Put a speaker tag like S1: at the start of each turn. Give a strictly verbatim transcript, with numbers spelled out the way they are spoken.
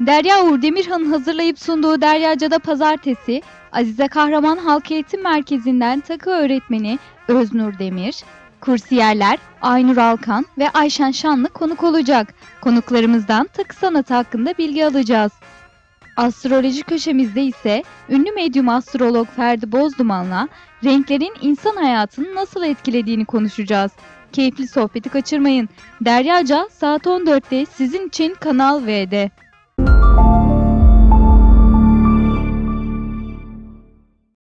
S1: Derya Uğur Demirhan'ın hazırlayıp sunduğu Deryaca'da Pazartesi, Azize Kahraman Halk Eğitim Merkezi'nden takı öğretmeni Öznur Demir, kursiyerler Aynur Alkan ve Ayşen Şanlı konuk olacak. Konuklarımızdan takı sanatı hakkında bilgi alacağız. Astroloji köşemizde ise ünlü medyum astrolog Ferdi Bozduman'la renklerin insan hayatını nasıl etkilediğini konuşacağız. Keyifli sohbeti kaçırmayın. Deryaca saat on dörtte sizin için Kanal V'de.